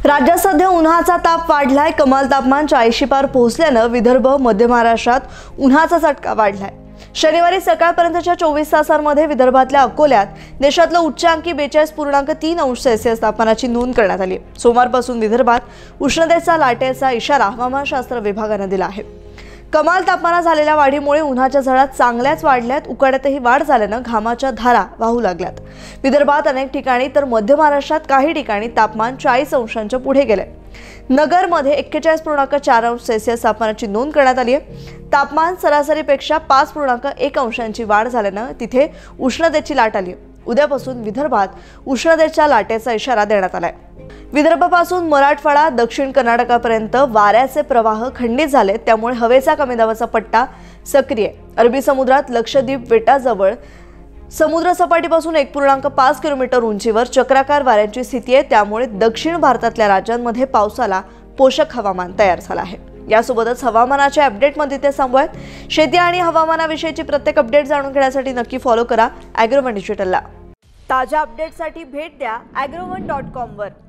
राज्यात सध्या उन्हाचा ताप वाढलाय। कमाल तापमान 40 पार पोहोचल्यानं विदर्भ मध्य महाराष्ट्रात उन्हाचा चटका वाढलाय। शनिवारी सकाळपर्यंतच्या 24 तासांमध्ये विदर्भातल्या अकोल्यात देशातलं उच्चांकी 42.3 अंश सेल्सिअस तापमानाची नोंद करण्यात आली। सोमवारपासून विदर्भात उष्णतेचा लाटेचा इशारा हवामानशास्त्र विभागाने दिला आहे। कमाल तापमानात झालेल्या वाढीमुळे उन्हाच्या झळा चांगल्याच वाढल्यात। उकाड्यातही वाढ झाल्यानं घामाच्या धारा वाहू लागल्यात। विदर्भात अनेक ठिकाणी तर मध्य महाराष्ट्रात काही ठिकाणी तापमान 40 अंशांच्या पुढे गेले। नगरमध्ये 41.4 अंश सेल्सिअस तापमानाची नोंद करण्यात आली आहे। तापमान सरासरीपेक्षा 5.1 अंशांची वाढ झाल्यानं तिथे उष्णतेची लाट आली। उद्यापासून विदर्भात उष्णतेच्या लाटेचा इशारा देण्यात आलाय। विदर्भापासून मराठवाडा दक्षिण कर्नाटकापर्यंत वाऱ्याचे प्रवाह खंडित झाले, त्यामुळे हवेचा कमी दाबाचा पट्टा सक्रिय आहे। अरबी समुद्रात लक्षद्वीप बेटाजवळ समुद्र सपाटीपासून 1.5 किलोमीटर उंचीवर चक्राकार वाऱ्यांची स्थिती आहे, त्यामुळे दक्षिण भारतातल्या राज्यांमध्ये पावसाला पोषक हवामान तयार झालं आहे। यासोबतच हवामानाच्या अपडेटमध्ये ते थांबूयात। शेती आणि हवामानाविषयीची प्रत्येक अपडेट जाणून घेण्यासाठी नक्की फॉलो करा ॲग्रोवन डिजिटलला। ताज्या अपडेटसाठी भेट द्या agroone.com वर।